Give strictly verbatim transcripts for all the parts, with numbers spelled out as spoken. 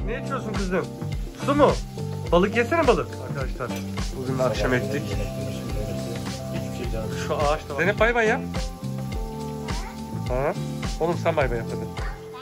Ne içiyorsun kızım? Su mu? Balık yesene balık. Arkadaşlar bugün akşam ettik. Şu ağaçta. Zeynep bay bay yap. Ha? Oğlum sen bay bay yap hadi.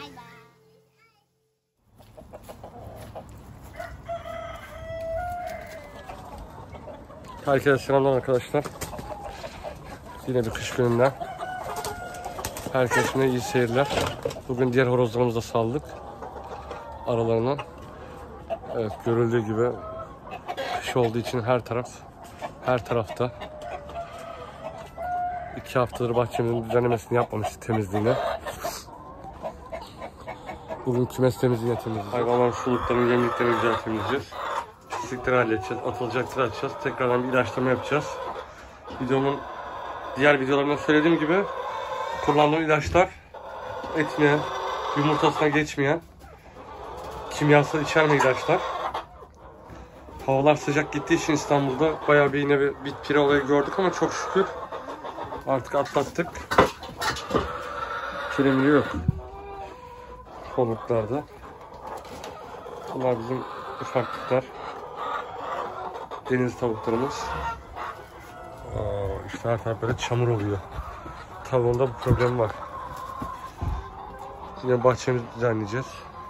Herkese selamlar arkadaşlar. Yine bir kış gününden. Herkese iyi seyirler. Bugün diğer horozlarımızı da saldık. Aralarından. Evet, görüldüğü gibi kış olduğu için her taraf her tarafta. İki haftadır bahçemizin düzenlemesini yapmamıştık, temizliğini. Bugün kümes temizliğini temizleyeceğiz. Hayvanların suluklarını, yemliklerini güzel temizleyeceğiz. Pislikleri halledeceğiz, atılacakları açacağız. Tekrardan bir ilaçlama yapacağız. Videomun diğer videolarında söylediğim gibi kullandığım ilaçlar etine, yumurtasına geçmeyen, kimyasal içermeyen ilaçlar. Havalar sıcak gittiği için İstanbul'da bayağı bir yine bir bit pire olayı gördük ama çok şükür artık atlattık. Kiremili yok. Konuklarda. Bunlar bizim ufaklıklar. Deniz tavuklarımız. Aa, işte her taraf böyle çamur oluyor. Tavuğunda bu problem var. Yine bahçemizi düzenleyeceğiz.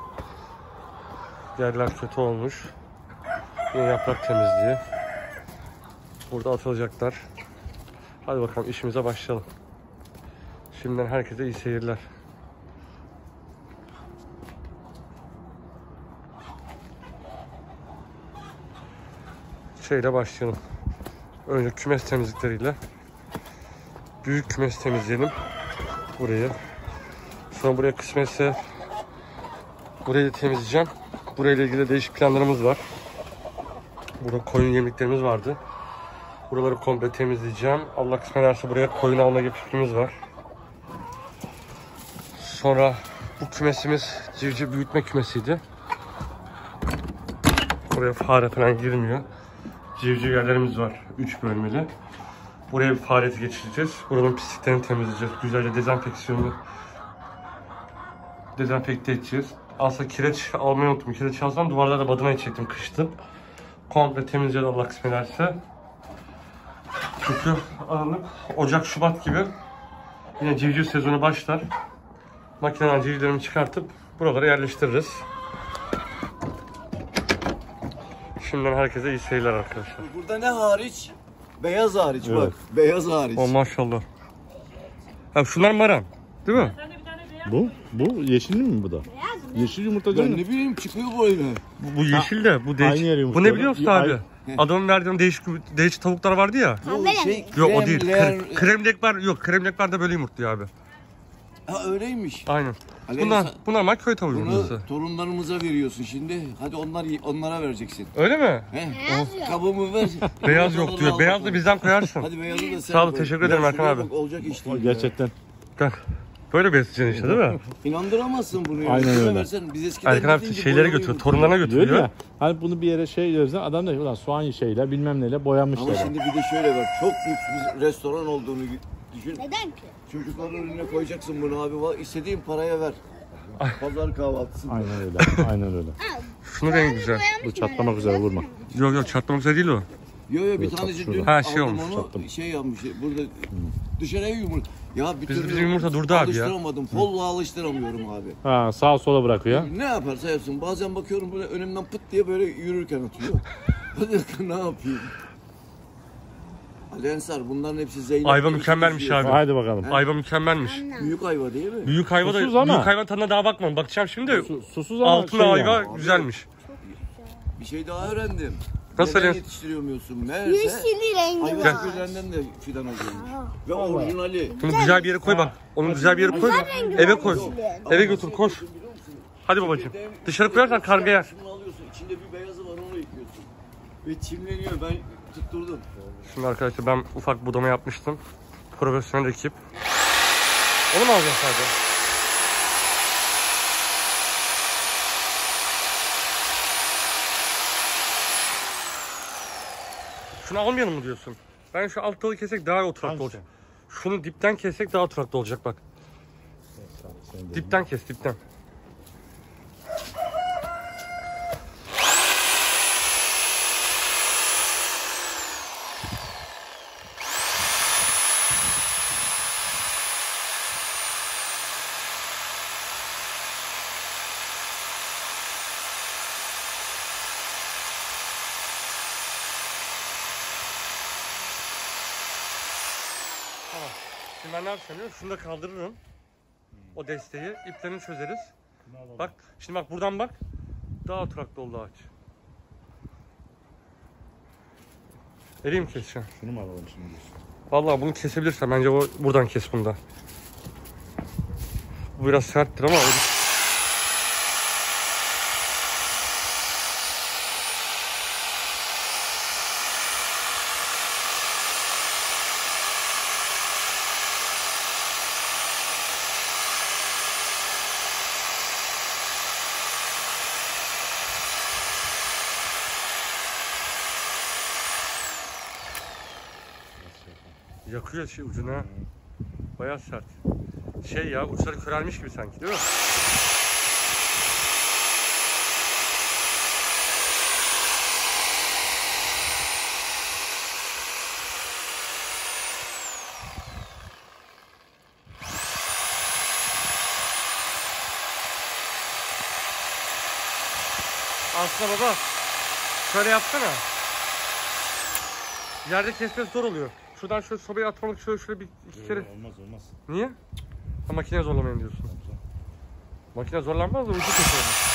Yerler kötü olmuş. Yine yaprak temizliği. Burada atılacaklar. Hadi bakalım işimize başlayalım. Şimdiden herkese iyi seyirler. Şeyle başlayalım. Önce kümes temizlikleriyle. Büyük kümes temizleyelim. Burayı. Sonra buraya kısmetse burayı temizleyeceğim. Burayla ilgili değişik planlarımız var. Burada koyun yemliklerimiz vardı. Buraları komple temizleyeceğim. Allah kısmet ederse buraya koyun alma gibi fikrimiz var. Sonra bu kümesimiz civciv büyütme kümesiydi. Buraya fare falan girmiyor. Civciv yerlerimiz var. üç bölmeli. Buraya bir fareti geçireceğiz. Buranın pisliklerini temizleyeceğiz. Güzelce dezenfeksiyonu dezenfekte edeceğiz. Aslında kireç almayı unuttum. Kireç alsam duvarlara badana çektim, kıştım. Komple temizleyeceğiz Allah kısmet ederse. Çünkü Aralık, Ocak, Şubat gibi yine civciv sezonu başlar. Makineden civcivlerimi çıkartıp buralara yerleştiririz. Şimdiden herkese iyi seyirler arkadaşlar. Burada ne hariç? Beyaz hariç, evet. Bak. Beyaz hariç. Oh maşallah. Ha, şunlar maran, değil mi? Bu? Bu yeşil mi bu da? Yeşil yumurta değil Ben mi? ne bileyim çıkıyor böyle. Bu, bu yeşil de, bu değişik. Aynı Bu ne biliyor musun Ay- abi? Adamın verdiğim değişik değişik tavuklar vardı ya. Bu şey Yok o değil. kremler- Kre, kremlekler yok. Kremlekler de böyle yumurtluyor abi. Ha öyleymiş. Aynen. Ali, Bunlar sen- bunlar normal köy tavuğu yumurtası. Bunu torunlarımıza veriyorsun şimdi. Hadi onlar onlara vereceksin. Öyle mi? He? Kabımı ver. Beyaz yok diyor. Beyaz da bizden koyarsın. Hadi beyazı da sen Sağ ol, koy. teşekkür ederim Ya Erkan şuraya abi. bak, olacak iş değil. Gerçekten. Gel. Böyle besleyeceksin işte, değil mi? İnandıramazsın bunu. ya. Aynen Şuna öyle. versen, biz eskiden Erkan abi gidince şeylere boyalı götürüyor. yumurta Torunlarına yiyorduk. götürüyor. Diyor ya, hani bunu bir yere şey diyoruz, adam da ulan soğan şeyle bilmem neyle boyamışlar. Ama şimdi bir de şöyle bak, çok lüks bir restoran olduğunu düşün. Neden ki? Çocukların önüne koyacaksın bunu abi. Va- İstediğin paraya ver. Pazar kahvaltısı. Aynen öyle. Aynen öyle. Şunu rengi güzel. Bu çatlamak üzere vurma. Yok yok, çatlamak güzel değil o. Yo yo bir Evet, tanesi şurada. dün Ha, şey aldım olmuş, onu, sattım. şey yapmış burada dışarıya yumurta. Ya bir Biz- türlü bizim yumurta durdu abi ya. alıştıramadım. Folla alıştıramıyorum abi. Ha, sağa sola bırakıyor. Ne yaparsa yapsın. Bazen bakıyorum böyle önümden pıt diye böyle yürürken atıyor. Hadi ne yapayım? Ali Ensar bunların hepsi Zeynep. Ayva mükemmelmiş abi. Haydi bakalım. Ayva mükemmelmiş. Büyük ayva değil mi? Büyük ayva da Susuz ama. büyük hayvan tadına daha bakmam. Bakacağım şimdi. Su- susuz ama Altın şey ayva yani. güzelmiş. Bir şey daha öğrendim. Nasıl Neden öyle? yetiştiremiyorsun? Meğerse Yeşili rengi ayva var. çekirdeğinden de fidan alıyormuş. Ve orijinali. Bunu güzel bir yere koy bak. Onu güzel bir yere koy. Eve koy. Eve götür, koş. Hadi babacığım. Dışarı koyarsan karga yer. Şunu alıyorsun, içinde bir beyazı var, onu yıkıyorsun. Ve çimleniyor, ben tutturdum. Şimdi arkadaşlar ben ufak budama yapmıştım. Profesyonel ekip. Onu mu alacağız sadece? Şunu almayalım mı diyorsun? Ben şu alt dalı kesek daha oturaklı Hangisi? olacak. Şunu dipten kessek daha oturaklı olacak bak. Dipten kes, dipten. Tamam. Şimdi ben ne yapacağım biliyor musun? Şunu da kaldırırım. O desteği. İplerini çözeriz. Bak. Şimdi bak buradan bak. Daha oturaklı oldu ağaç. Vereyim mi keseceğim? Şunu mu alalım şimdi? Vallahi bunu kesebilirsen bence o buradan kes bunda. Bu biraz serttir ama yakıyor şey ucuna. Bayağı sert. Şey ya uçları körelmiş gibi sanki değil mi? Aslında baba şöyle yapsana. Yerde kesmesi zor oluyor. Şuradan şöyle sobaya atmalık şöyle şöyle bir iki Yok, kere. olmaz olmaz. Niye? Ha, makine zorlamayın diyorsun. Makine zorlanmaz da ucu kötü olur.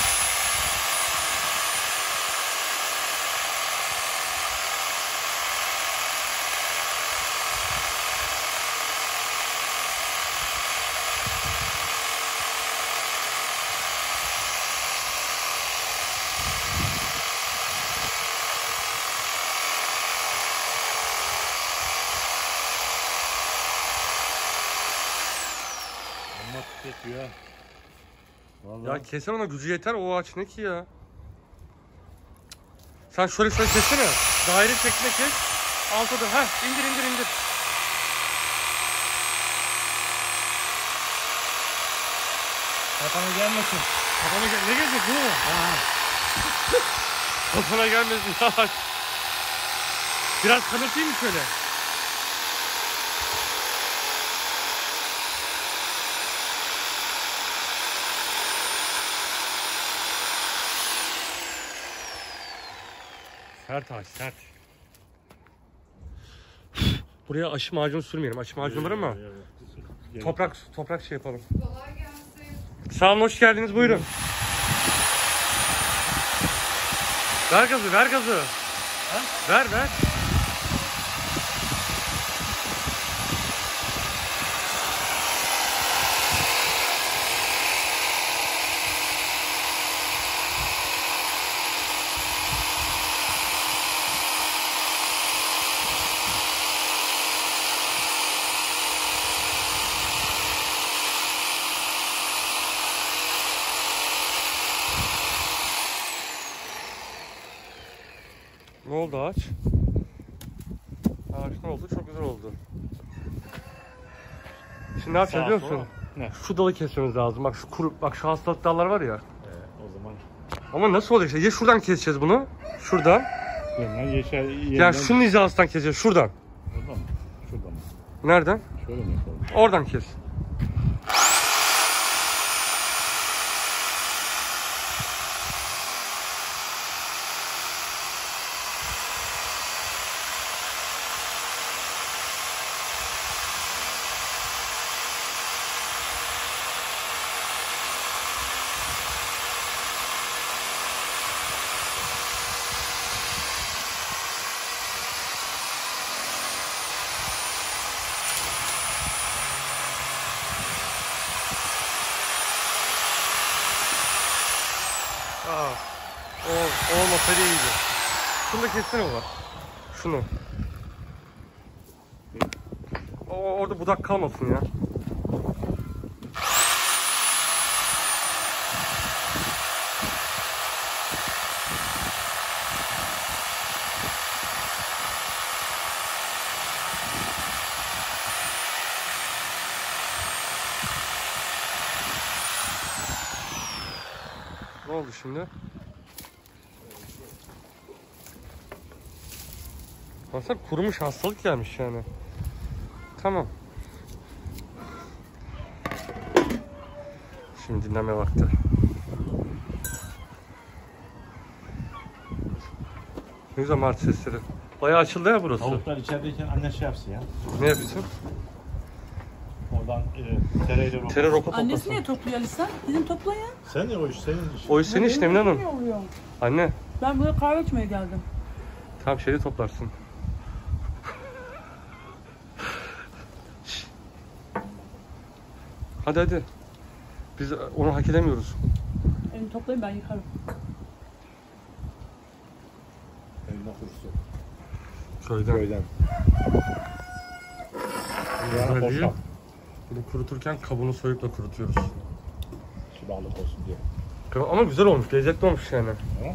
Olmaz yapıyor. Vallahi. Ya keser ona gücü yeter o ağaç ne ki ya? Sen şöyle şöyle kessene. Daire şeklinde kes. Altta da. Heh indir indir indir. Kafana gelmesin. Kafana gel ne gelecek bu? Kafana gelmesin ağaç. Biraz kanatayım mı şöyle? Sert ağaç sert. Buraya aşı macunu sürmeyelim. Aşı macunu var ama toprak toprak şey yapalım. Kolay gelsin. Sağ olun hoş geldiniz buyurun. Ver gazı ver gazı. Ha? Ver ver. Ne oldu ağaç? Ağaç ne oldu? Çok güzel oldu. Şimdi ne yapacağız biliyor musun? Ne? Şu dalı kesmemiz lazım. Bak şu kuru, bak şu hastalık dallar var ya. Ee, o zaman. Ama nasıl olacak işte? Ya şuradan keseceğiz bunu. Şuradan. Yeniden yeşer. Yeniden... Yani şunun hizasından keseceğiz. Şuradan. Buradan mı? Şuradan mı? Nereden? Şöyle mi yapalım? Oradan kes. Aa, o, o olmasaydı iyiydi. Şunu da kessene baba. Şunu. O, orada budak kalmasın ya. Ne oldu şimdi? Baksana kurumuş hastalık gelmiş yani. Tamam. Şimdi dinleme vakti. Ne güzel martı sesleri. Bayağı açıldı ya burası. Tavuklar içerideyken anne şey yapsın ya. Ne yapıyorsun? Oradan e, tereyle roka. Tere roka Annesi toplasın. niye topluyor Alisa? Gidin topla ya. Sen ne o iş senin işin. O iş senin işin Emine Hanım. Ne oluyor? Anne. Ben buraya kahve içmeye geldim. Tam şeyi toplarsın. Hadi hadi. Biz onu hak edemiyoruz. Elini toplayın ben yıkarım. Elma kurusu. Köyden. Köyden. Böyle Ya değil. boşa. Bunu kuruturken kabuğunu soyup da kurutuyoruz. Kibarlık olsun diye. Ama güzel olmuş, lezzetli olmuş yani. Ha?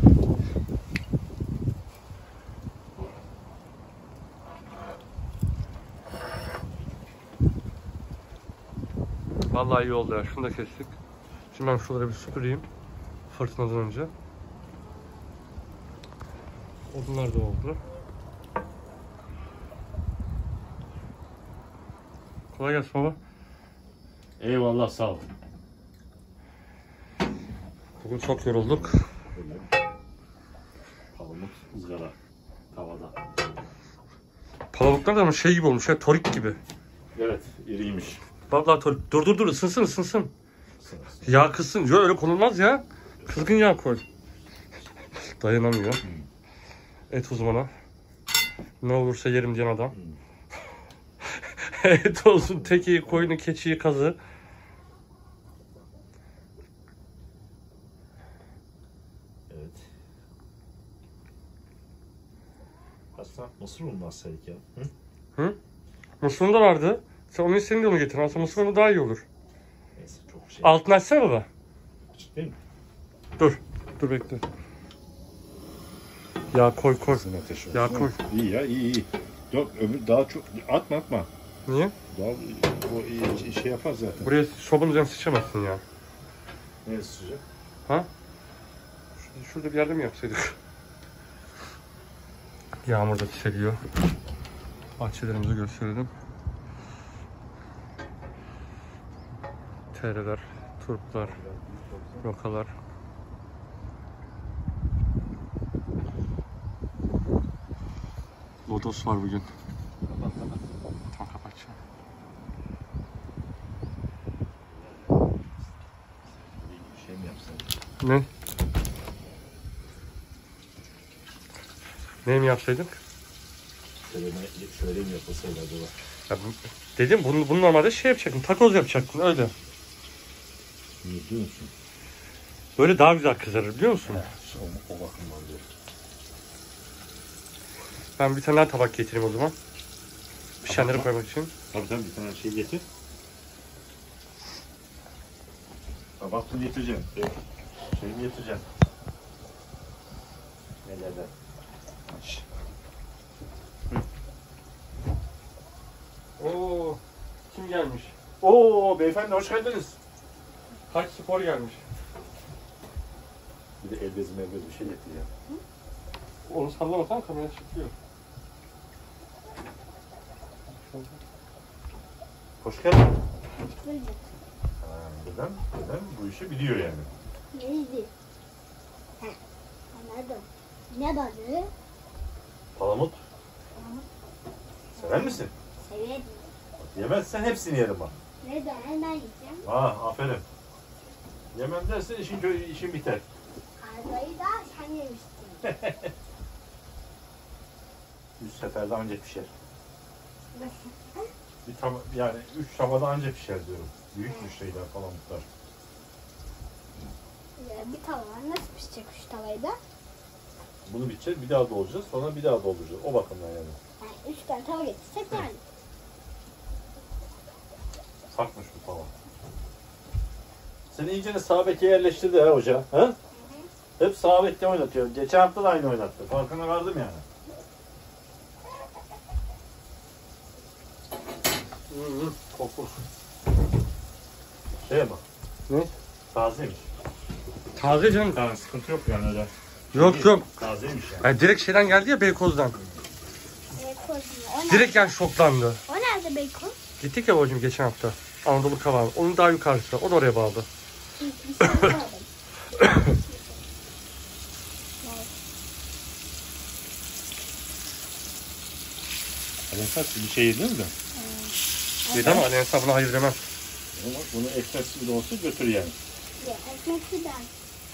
Vallahi iyi oldu ya. Şunu da kestik. Şimdi ben şuraları bir süpüreyim. Fırtınadan önce. Odunlar da oldu. Kolay gelsin baba. Eyvallah sağ ol. Bugün çok yorulduk. Palamut ızgara tavada. Palamutlar da ama şey gibi olmuş ya, torik gibi. Evet iriymiş. Vallahi torik. Dur dur dur, ısınsın ısınsın. Yağ kızsın. Yok öyle konulmaz ya. Kızgın yağ koy. Dayanamıyor. Et uzmanı. Ne olursa yerim diyen adam. Et olsun, tekiyi, koyunu, keçiyi, kazı. Evet. Aslında mısır olmazsaydık ya. Hı? Mısırın da vardı. Sen onu istediğin de onu getir. Aslında mısır onu daha iyi olur. Neyse çok şey. Altını açsana baba. Açık değil mi? Dur. Dur bekle. Ya koy koy. Ateş olsun. Ya koy. İyi ya iyi iyi. Yok öbür daha çok atma atma. Niye? Daha o iyi şey yapar zaten. Buraya sobanın üzerine sıçramazsın ya. Ne sıcak? Ha? Şurada, şurada bir yerde mi yapsaydık? Yağmur da çiseliyor. Bahçelerimizi gösterelim. Tereler, turplar, rokalar. Lodos var bugün. Tam kapatacağım. Şey mi yapsın? Ne? Ne mi yapsaydık? Şöyle, şöyle mi yapılsaydı acaba? Ya bu, dedim bunu, bunu normalde şey yapacaktın, takoz yapacaktın öyle. Niye diyor musun? Böyle daha güzel kızarır biliyor musun? O, o bakımdan diyor. Ben bir tane daha tabak getireyim o zaman. Pişenleri koymak için. Tabii tabii bir tane şey getir. Tabak mı getireceğim? Şey, şey mi getireceğim? Nelerden? Aç. Oo, kim gelmiş? Oo beyefendi hoş geldiniz. Kaç spor gelmiş? Bir de el bezi melbezi bir şey getir ya. Onu sallamasan kamera çıkıyor. Hoş geldin. Ha, neden? Neden? Bu işi biliyor yani. Neydi? Ha, anladım. Ne balığı? Palamut. Sever misin? Severim. Yemezsen hepsini yerim bak. Neden? Ben yiyeceğim. Ha aferin. Yemem dersen işin, kö- işin biter. Kargayı da sen yemiştin. Üç seferde anca pişer. Bir tam yani üç tavada anca pişer diyorum. Büyük müşteriler falan bunlar. Ya, bir tava var. Nasıl pişecek şu tavayı da? Bunu bitecek, bir daha dolduracağız, sonra bir daha dolduracağız. O bakımdan yani. Yani üç tane tava getirsek yani. Sakmış bu tava. Seni iyice sağ beke yerleştirdi ha hoca. Ha? Hep sağ bekte oynatıyor. Geçen hafta da aynı oynattı. Farkına vardım yani. Hı hı, kokur. Şey ama. Ne? Tazeymiş. Taze canım. Yani sıkıntı yok yani öyle. Yok yok. Tazeymiş yani. Yani direkt şeyden geldi ya Beykoz'dan. Beykoz mu? O nerede? Direkt yani şoklandı. O nerede beykoz? Gittik ya babacığım geçen hafta. Anadolu Kavağı. Onun daha yukarısı. O da oraya bağlı. Bir şey yapmadım. Ben sen bir şey yedin mi? Dedi ama anne hesabına hayır demez. Ama bunu ekmeksiz de olsa götür yani. Ya, ekmeksi ben.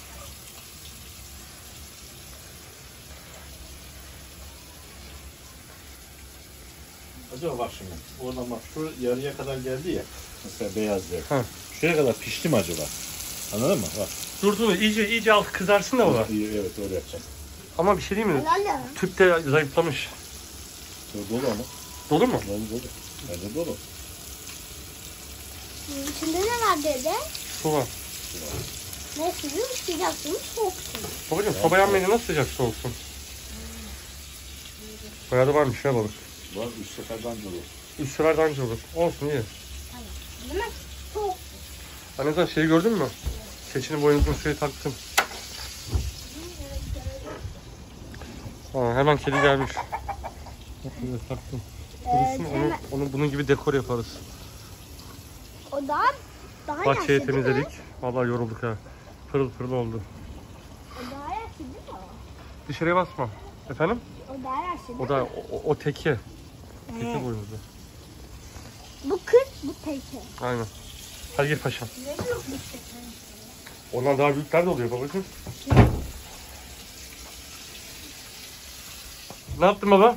Acaba bak şimdi. Oradan bak şu yarıya kadar geldi ya. Mesela beyaz yer. Ha. Şuraya kadar pişti mi acaba? Anladın mı? Bak. Dur dur iyice iyice alt kızarsın da baba. İyi, evet öyle yapacağım. Ama bir şey değil mi? Lala. Tüp de zayıflamış. Şöyle dolu ama. Dolu mu? Dolu dolu. Bence dolu. İçinde ne var dede? Su var. Ne suyu? Sıcak su mu? Soğuk su mu? Babacığım soba yanmayınca nasıl sıcak su olsun? Bayağı da varmış ya balık. Var üç seferden dolu. Üç sefer daha önce olur. Olsun iyi. Değil mi? Soğuk. Anne sen şeyi gördün mü? Keçinin boynuzunu suya taktım. Ha, hemen kedi gelmiş. Bak şuraya taktım. Ee, Kurusun, onu, onu bunun gibi dekor yaparız. o daha daha Bahçeyi yaşlı değil mi? temizledik. Vallahi yorulduk ha. Pırıl pırıl oldu. O daha yaşlı değil mi o? Dışarıya basma. Efendim? O daha yaşlı değil O mi? da o, o teke. Teke Evet. boynuzlu. Bu kırk, bu teke. Aynen. Hadi gir paşam. Ne büyük bir teke. Ondan daha büyükler de oluyor babacığım. Ne yaptın baba?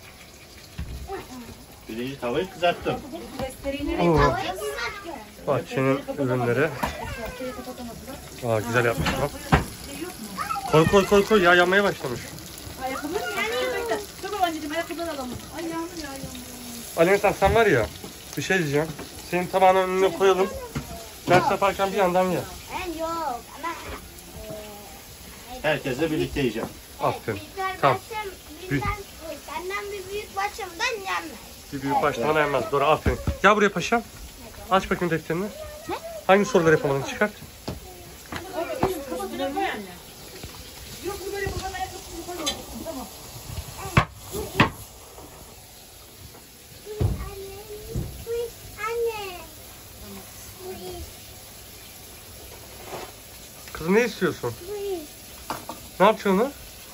Birinci tavayı kızarttım. Oo, Havayı kızarttı. bahçenin ürünleri. Aa, güzel yapmışlar. Koy koy koy koy ya yanmaya başlamış. Ayakkabılar mı? Yani dur babaanneciğim ayakkabıları alalım. Ay yağmur ya yağmur. Aleyna sen var ya bir şey diyeceğim. Senin tabağının önüne koyalım. Ders yaparken bir yandan ye. Ben yok ama Herkesle birlikte yiyeceğim. Aferin. büyükler Tamam. başım bizden, senden bir büyük başımdan yenmez. Bir büyük başlamana yenmez. Doğru aferin. Gel buraya paşam. Aç bakayım defterini. Hangi soruları yapamadın çıkart. Kafasına koy anne. Yok bu böyle babanın ayakkabısını koy. Tamam. Anne, anne. Kızım ne istiyorsun? Ne yapacaksın onu?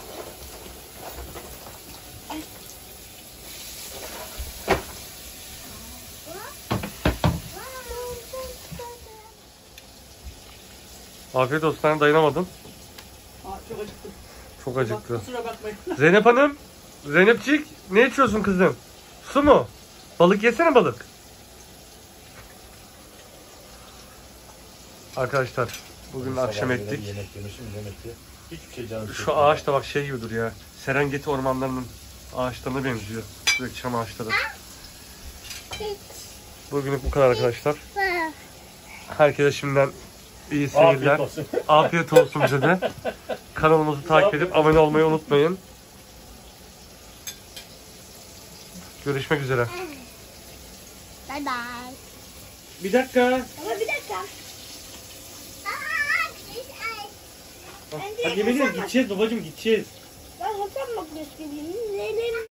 Afiyet olsun. Ben dayanamadın. Aa çok acıktım. Çok Bak, acıktı. kusura bakmayın. Zeynep Hanım. Zeynepcik ne içiyorsun kızım? Su mu? Balık yesene balık. Arkadaşlar bugün akşam Sabah ettik. Yemek yemişim yemekti. Hiçbir şey canım Şu ağaç da bak şey gibi dur ya. Serengeti ormanlarının ağaçlarına benziyor. Şuradaki çam ağaçları. Bugünlük bu kadar arkadaşlar. Herkese şimdiden iyi seyirler. Afiyet olsun. Afiyet olsun bize de. Kanalımızı takip edip abone olmayı unutmayın. Görüşmek üzere. Bye bye. Bir dakika. Ama bir dakika. Aa, Hadi yemeğe gideceğiz babacığım gideceğiz. ben hesap makinesi gibiyim. Nelerim